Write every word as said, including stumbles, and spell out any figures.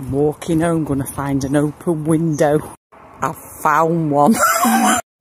I'm walking home, gonna find an open window. I've found one.